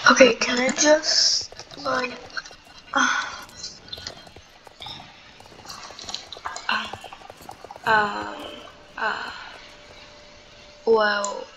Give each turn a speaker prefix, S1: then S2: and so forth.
S1: Okay, can I just like um uh well